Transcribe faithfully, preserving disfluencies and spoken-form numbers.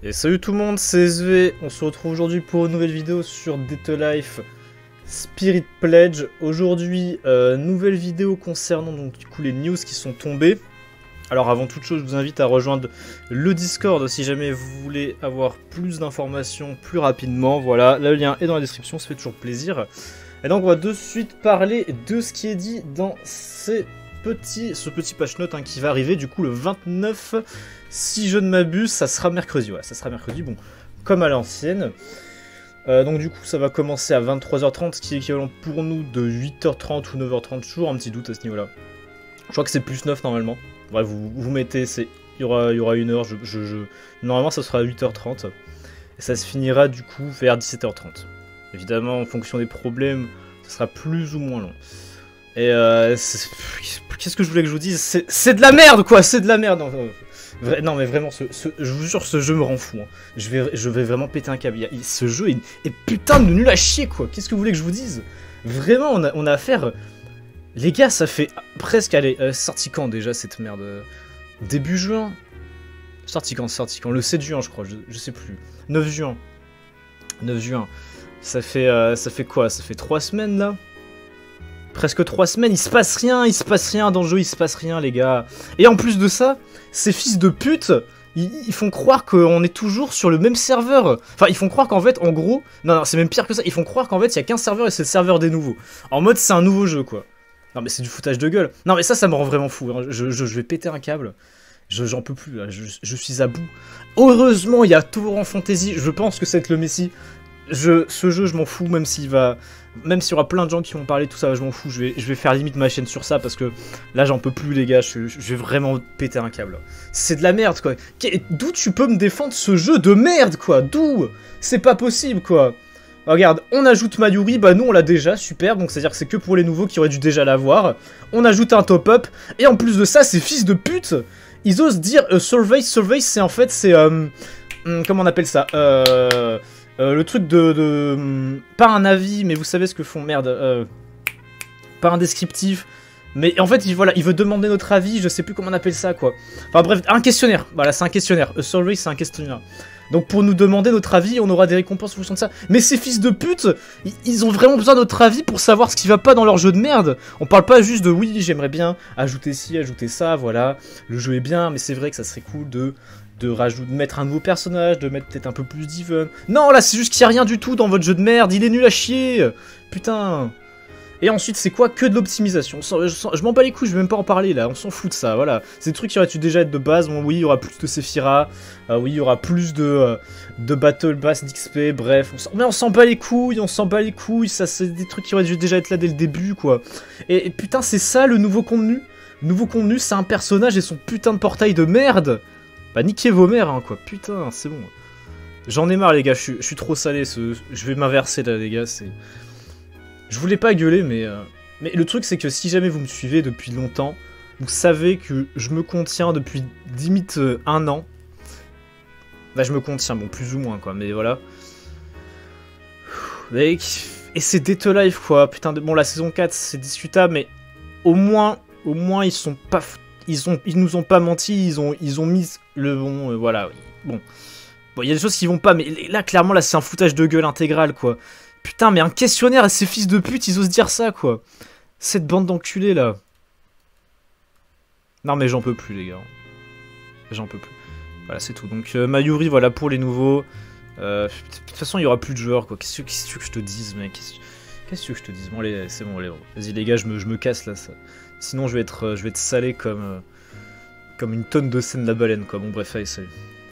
Et salut tout le monde, c'est S V, on se retrouve aujourd'hui pour une nouvelle vidéo sur Dead Life Spirit Pledge. Aujourd'hui, euh, nouvelle vidéo concernant donc du coup les news qui sont tombées. Alors avant toute chose, je vous invite à rejoindre le Discord si jamais vous voulez avoir plus d'informations plus rapidement. Voilà, le lien est dans la description, ça fait toujours plaisir. Et donc on va de suite parler de ce qui est dit dans ces petits, ce petit patch note hein, qui va arriver du coup le vingt-neuf. Si je ne m'abuse, ça sera mercredi, ouais, ça sera mercredi, bon, comme à l'ancienne. Euh, donc du coup, ça va commencer à vingt-trois heures trente, ce qui est équivalent pour nous de huit heures trente ou neuf heures trente, toujours un petit doute à ce niveau-là. Je crois que c'est plus neuf normalement. Bref, vous, vous mettez, c'est, il y aura, il y aura une heure, je, je, je... normalement ça sera à huit heures trente. Et ça se finira du coup vers dix-sept heures trente. Évidemment, en fonction des problèmes, ça sera plus ou moins long. Et euh, qu'est-ce que je voulais que je vous dise? C'est de la merde quoi, c'est de la merde. Non, Vra non mais vraiment, ce, ce, je vous jure, ce jeu me rend fou. Hein. Je, vais, je vais vraiment péter un câble. Il, il, ce jeu est, est putain de nul à chier quoi. Qu'est-ce que vous voulez que je vous dise? Vraiment, on a, on a affaire... Les gars, ça fait presque... Allez, euh, sorti quand déjà cette merde? Début juin? Sorti quand? Sorti quand? Le sept juin je crois, je, je sais plus. neuf juin. neuf juin. Ça fait, euh, ça fait quoi? Ça fait trois semaines là? Presque trois semaines, il se passe rien, il se passe rien dans le jeu, il se passe rien les gars. Et en plus de ça, ces fils de pute, ils, ils font croire qu'on est toujours sur le même serveur. Enfin, ils font croire qu'en fait, en gros, non, non, c'est même pire que ça, ils font croire qu'en fait, il y a qu'un serveur et c'est le serveur des nouveaux. En mode, c'est un nouveau jeu quoi. Non mais c'est du foutage de gueule. Non mais ça, ça me rend vraiment fou, hein. je, je, je vais péter un câble. J'en peux plus, là. Je, je suis à bout. Heureusement, il y a Tour en Fantasy, je pense que c'est le Messi. Je, ce jeu, je m'en fous, même s'il va... Même s'il y aura plein de gens qui vont parler, tout ça, je m'en fous. Je vais, je vais faire limite ma chaîne sur ça, parce que là, j'en peux plus, les gars. Je, je vais vraiment péter un câble. C'est de la merde, quoi. D'où tu peux me défendre ce jeu de merde, quoi? D'où? C'est pas possible, quoi. Regarde, on ajoute Mayuri, bah nous, on l'a déjà, super. Donc, c'est-à-dire que c'est que pour les nouveaux qui auraient dû déjà l'avoir. On ajoute un top-up. Et en plus de ça, ces fils de pute, ils osent dire euh, Survey. Survey, c'est en fait, c'est... Euh, comment on appelle ça euh... Euh, le truc de, de... Hum, pas un avis, mais vous savez ce que font, merde. Euh, pas un descriptif. Mais en fait, il, voilà, il veut demander notre avis, je sais plus comment on appelle ça, quoi. Enfin bref, un questionnaire. Voilà, c'est un questionnaire. A survey, c'est un questionnaire. Donc pour nous demander notre avis, on aura des récompenses en fonction de ça. Mais ces fils de pute, ils, ils ont vraiment besoin de notre avis pour savoir ce qui va pas dans leur jeu de merde. On parle pas juste de oui, j'aimerais bien ajouter ci, ajouter ça, voilà. Le jeu est bien, mais c'est vrai que ça serait cool de... De, rajouter, de mettre un nouveau personnage, de mettre peut-être un peu plus d'event. Non, là, c'est juste qu'il n'y a rien du tout dans votre jeu de merde. Il est nul à chier. Putain. Et ensuite, c'est quoi? Que de l'optimisation. Je, je, je m'en bats les couilles, je vais même pas en parler, là. On s'en fout de ça, voilà. C'est des trucs qui auraient dû déjà être de base. Bon, oui, il y aura plus de Sephira. Euh, oui, il y aura plus de, euh, de Battle Pass, d'X P, bref. On mais on s'en bat les couilles, on s'en bat les couilles. Ça, c'est des trucs qui auraient dû déjà être là dès le début, quoi. Et, et putain, c'est ça, le nouveau contenu. Le nouveau contenu, c'est un personnage et son putain de portail de merde. Bah niquez vos mères hein quoi, putain c'est bon. J'en ai marre les gars, je suis, je suis trop salé, ce... je vais m'inverser là les gars, c'est... Je voulais pas gueuler mais... Euh... Mais le truc c'est que si jamais vous me suivez depuis longtemps, vous savez que je me contiens depuis limite euh, un an. Bah je me contiens, bon plus ou moins quoi, mais voilà. Et, et c'est Dead Life quoi, putain de... Bon la saison quatre c'est discutable mais au moins, au moins ils sont pas... Ils, ont, ils nous ont pas menti, ils ont, ils ont mis le bon, euh, voilà, bon. Bon, il y a des choses qui vont pas, mais là, clairement, là, c'est un foutage de gueule intégral, quoi. Putain, mais un questionnaire à ces fils de pute, ils osent dire ça, quoi. Cette bande d'enculés, là. Non, mais j'en peux plus, les gars. J'en peux plus. Voilà, c'est tout. Donc, euh, Mayuri, voilà, pour les nouveaux. Euh, de toute façon, il y aura plus de joueurs, quoi. Qu'est-ce que, qu'est-ce que je te dise, mec? Qu'est-ce que je te dise? Bon, allez, c'est bon, allez. Vas-y, les gars, je me, je me casse, là, ça. Sinon, je vais être, je vais être salé comme, comme une tonne de scène de la baleine, quoi. Bon, bref, allez, salut.